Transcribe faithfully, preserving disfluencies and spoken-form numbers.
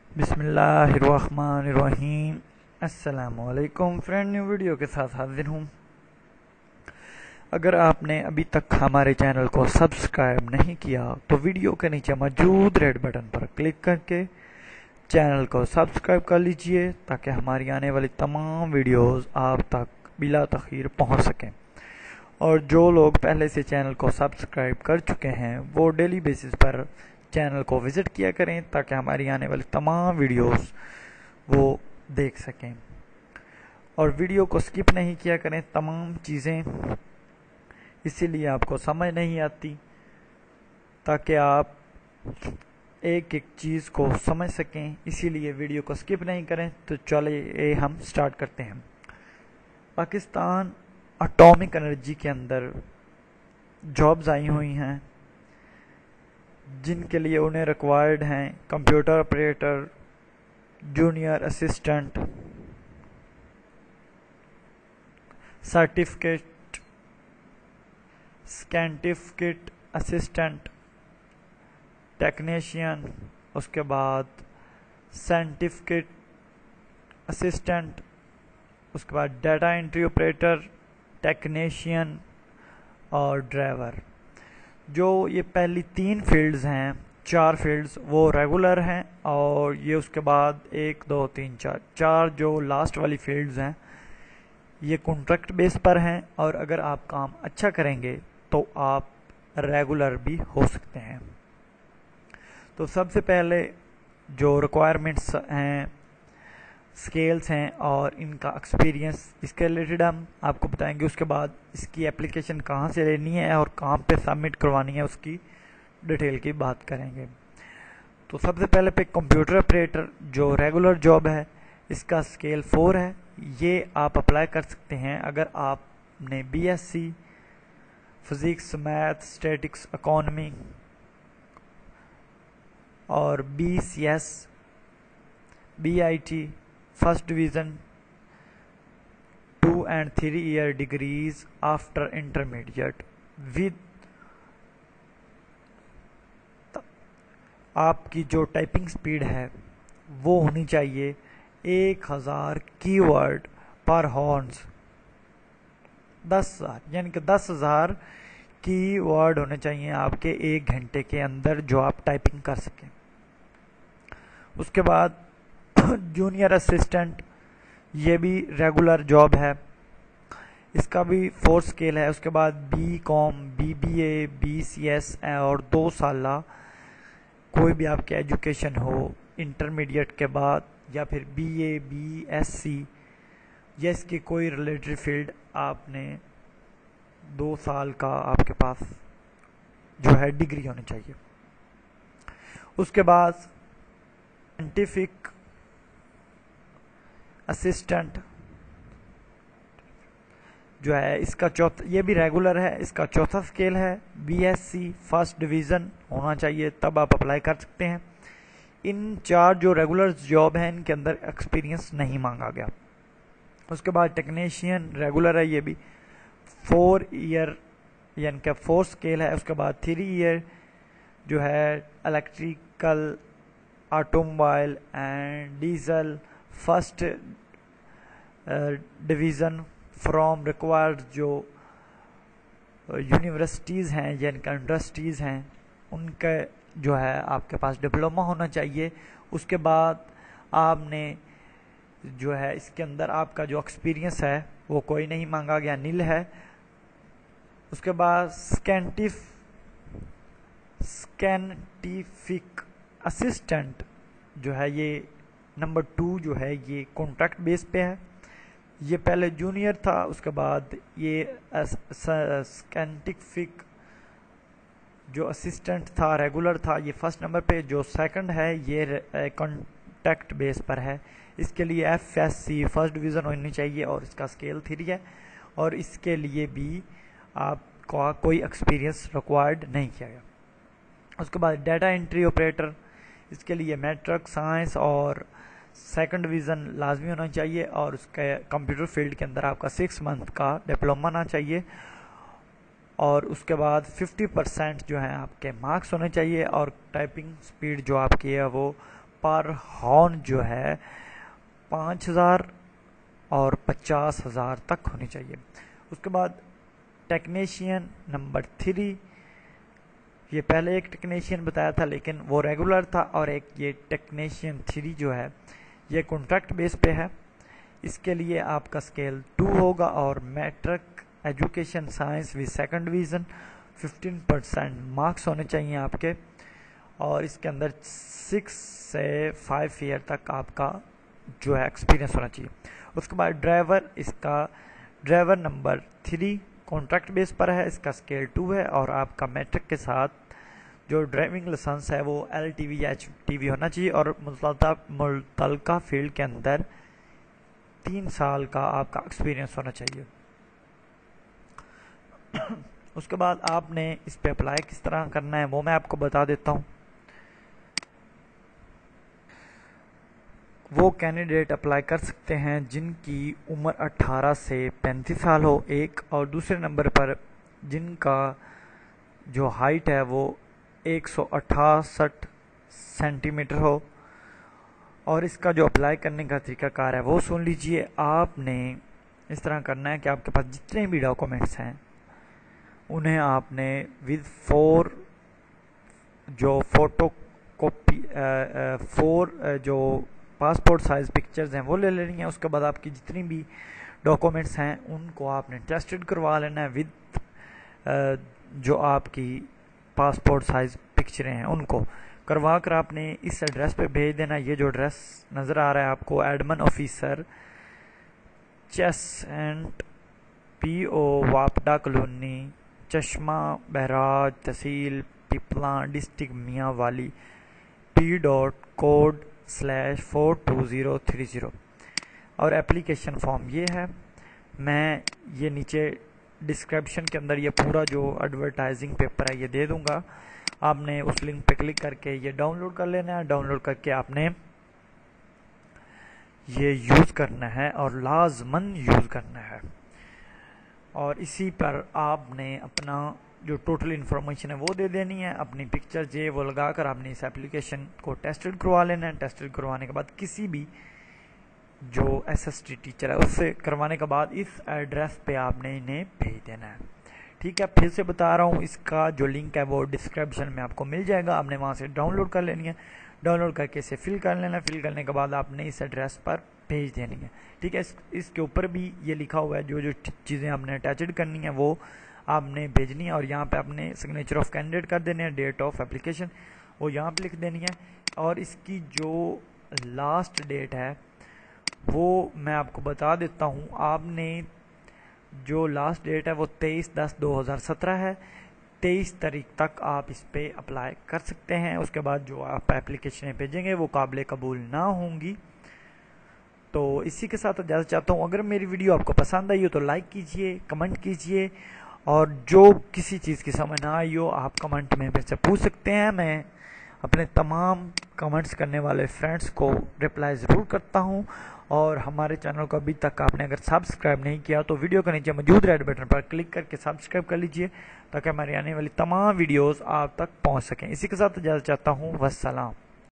बिस्मिल्लाहिर्रहमानिर्रहीम। अस्सलामुअलैकुम friend, new video के साथ हाजिर हूँ। अगर आपने अभी तक हमारे चैनल को सब्सक्राइब नहीं किया तो वीडियो के नीचे मौजूद रेड बटन पर क्लिक करके चैनल को सब्सक्राइब कर लीजिए ताकि हमारी आने वाली तमाम वीडियोस आप तक बिला तखीर पहुँच सकें। और जो लोग पहले से चैनल को सब्सक्राइब कर चुके हैं वो डेली बेसिस पर चैनल को विज़िट किया करें ताकि हमारी आने वाली तमाम वीडियोस वो देख सकें। और वीडियो को स्किप नहीं किया करें, तमाम चीज़ें इसीलिए आपको समझ नहीं आती ताकि आप एक एक चीज़ को समझ सकें, इसीलिए वीडियो को स्किप नहीं करें। तो चलिए हम स्टार्ट करते हैं। पाकिस्तान एटॉमिक एनर्जी के अंदर जॉब्स आई हुई हैं जिनके लिए उन्हें रिक्वायर्ड हैं computer operator, junior assistant, certificate, scientific assistant, technician, उसके बाद साइंटिफिकेट असिस्टेंट, उसके बाद डाटा एंट्री ऑपरेटर, टेक्नीशियन और ड्राइवर। जो ये पहली तीन फील्ड्स हैं, चार फील्ड्स वो रेगुलर हैं और ये उसके बाद एक दो तीन चार चार जो लास्ट वाली फील्ड्स हैं ये कॉन्ट्रैक्ट बेस पर हैं। और अगर आप काम अच्छा करेंगे तो आप रेगुलर भी हो सकते हैं। तो सबसे पहले जो रिक्वायरमेंट्स हैं, स्केल्स हैं और इनका एक्सपीरियंस, इसके रिलेटेड हम आपको बताएंगे। उसके बाद इसकी एप्लीकेशन कहाँ से लेनी है और कहाँ पे सबमिट करवानी है उसकी डिटेल की बात करेंगे। तो सबसे पहले पे कंप्यूटर ऑपरेटर जो रेगुलर जॉब है, इसका स्केल फोर है। ये आप अप्लाई कर सकते हैं अगर आपने BSc physics, math, statics, economy और BCS, BIT first division two and three year degrees after intermediate with आपकी जो टाइपिंग स्पीड है वो होनी चाहिए एक हजार कीवर्ड पर हॉर्न्स, दस हजार यानी कि दस हजार कीवर्ड होने चाहिए आपके एक घंटे के अंदर जो आप टाइपिंग कर सकें। उसके बाद जूनियर असिस्टेंट, ये भी रेगुलर जॉब है, इसका भी फोर स्केल है। उसके बाद B com, B B A, B C S और दो साल कोई भी आपकी एजुकेशन हो इंटरमीडिएट के बाद, या फिर B A, B S C या इसकी कोई रिलेटेड फील्ड, आपने दो साल का आपके पास जो है डिग्री होनी चाहिए। उसके बाद साइंटिफिक असिस्टेंट जो है, इसका चौथा, ये भी रेगुलर है, इसका चौथा स्केल है, बीएससी फर्स्ट डिवीजन होना चाहिए, तब आप अप्लाई कर सकते हैं। इन चार जो रेगुलर जॉब हैं इनके अंदर एक्सपीरियंस नहीं मांगा गया। उसके बाद टेक्नीशियन रेगुलर है, ये भी फोर ईयर यानी कि फोर स्केल है। उसके बाद थ्री ईयर जो है electrical, automobile and diesel first division from required जो यूनिवर्सिटीज़ हैं यानी कि इंडस्ट्रीज़ हैं उनका जो है आपके पास डिप्लोमा होना चाहिए। उसके बाद आपने जो है इसके अंदर आपका जो एक्सपीरियंस है वो कोई नहीं मांगा गया, नील है। उसके बाद स्कैंटिफ स्कैंटिफिक असिस्टेंट जो है, ये नंबर टू जो है ये कॉन्ट्रैक्ट बेस पे है। ये पहले जूनियर था, उसके बाद ये स्कैंटिफिक जो असिस्टेंट था रेगुलर था, ये फर्स्ट नंबर पे। जो सेकंड है ये कॉन्ट्रैक्ट बेस पर है, इसके लिए F S C first division होनी चाहिए और इसका स्केल थ्री है। और इसके लिए भी आपका कोई एक्सपीरियंस रिक्वायर्ड नहीं किया गया। उसके बाद डाटा एंट्री ऑपरेटर, इसके लिए मैट्रिक, साइंस और सेकंड डिवीज़न लाजमी होना चाहिए और उसके कंप्यूटर फील्ड के अंदर आपका सिक्स मंथ का डिप्लोमा होना चाहिए। और उसके बाद फिफ्टी परसेंट जो है आपके मार्क्स होने चाहिए और टाइपिंग स्पीड जो आपकी है वो पर हॉर्न जो है पाँच हज़ार और पचास हज़ार तक होनी चाहिए। उसके बाद टेक्नीशियन नंबर थ्री, ये पहले एक टेक्नीशियन बताया था लेकिन वो रेगुलर था, और एक ये टेक्नीशियन थ्री जो है ये कॉन्ट्रैक्ट बेस पे है। इसके लिए आपका स्केल टू होगा और matric education science with second division fifteen percent marks होने चाहिए आपके, और इसके अंदर सिक्स से फाइव ईयर तक आपका जो है एक्सपीरियंस होना चाहिए। उसके बाद ड्राइवर, इसका driver number three contract base पर है, इसका स्केल टू है, और आपका मैट्रिक के साथ जो ड्राइविंग लाइसेंस है वो एल टी वी या एच टी वी होना चाहिए, और मुतलका फील्ड के अंदर तीन साल का आपका एक्सपीरियंस होना चाहिए। उसके बाद आपने इस पे अप्लाई किस तरह करना है वो मैं आपको बता देता हूँ। वो कैंडिडेट अप्लाई कर सकते हैं जिनकी उम्र अठारह से पैंतीस साल हो एक, और दूसरे नंबर पर जिनका जो हाइट है वो एक सौ अठासठ सेंटीमीटर हो। और इसका जो अप्लाई करने का तरीकाकार है वो सुन लीजिए। आपने इस तरह करना है कि आपके पास जितने भी डॉक्यूमेंट्स हैं उन्हें आपने विद फोर जो फोटो कॉपी फोर जो पासपोर्ट साइज पिक्चर्स हैं वो ले लेनी है। उसके बाद आपकी जितनी भी डॉक्यूमेंट्स हैं उनको आपने टेस्टेड करवा लेना है विद जो आपकी पासपोर्ट साइज पिक्चरें हैं उनको करवा कर आपने इस एड्रेस पे भेज देना। ये जो एड्रेस नज़र आ रहा है आपको, admin officer chase and P O वापडा कॉलोनी, चश्मा बहराज, तहसील Pipla, district Mianwali, P dot code slash four two zero three zero. और एप्लीकेशन फॉर्म ये है, मैं ये नीचे डिस्क्रिप्शन के अंदर ये पूरा जो एडवर्टाइजिंग पेपर है ये दे दूंगा। आपने उस लिंक पे क्लिक करके ये डाउनलोड कर लेना है। डाउनलोड करके आपने ये यूज़ करना है और लाजमन यूज़ करना है, और इसी पर आपने अपना जो टोटल इन्फॉर्मेशन है वो दे देनी है। अपनी पिक्चर जे वो लगा कर आपने इस एप्लीकेशन को टेस्टेड करवा लेना है। टेस्टेड करवाने के बाद किसी भी जो एस एस टी टीचर है उससे करवाने के बाद इस एड्रेस पे आपने इन्हें भेज देना है। ठीक है, फिर से बता रहा हूँ, इसका जो लिंक है वो डिस्क्रिप्शन में आपको मिल जाएगा। आपने वहाँ से डाउनलोड कर लेनी है। डाउनलोड करके इसे फिल कर लेना है। फिल करने के बाद आपने इस एड्रेस पर भेज देनी है। ठीक है, इस, इसके ऊपर भी ये लिखा हुआ है जो जो चीज़ें आपने अटैचड करनी है वो आपने भेजनी है, और यहाँ पे आपने सिग्नेचर ऑफ कैंडिडेट कर देने हैं, डेट ऑफ एप्लीकेशन वो यहाँ पे लिख देनी है, और इसकी जो लास्ट डेट है वो मैं आपको बता देता हूँ। आपने जो लास्ट डेट है वो तेईस दस दो हज़ार सत्रह है। तेईस तारीख तक आप इस पे अप्लाई कर सकते हैं। उसके बाद जो आप एप्लीकेशनें भेजेंगे वो काबिल कबूल ना होंगी। तो इसी के साथ इजाज़त चाहता हूँ। अगर मेरी वीडियो आपको पसंद आई हो तो लाइक कीजिए, कमेंट कीजिए, और जो किसी चीज़ की समझ ना आई हो आप कमेंट में मेरे से पूछ सकते हैं। मैं अपने तमाम कमेंट्स करने वाले फ्रेंड्स को रिप्लाई ज़रूर करता हूं। और हमारे चैनल को अभी तक आपने अगर सब्सक्राइब नहीं किया तो वीडियो के नीचे मौजूद रेड बटन पर क्लिक करके सब्सक्राइब कर लीजिए ताकि हमारी आने वाली तमाम वीडियोस आप तक पहुंच सकें। इसी के साथ इजाज़त चाहता हूं। वस्सलाम।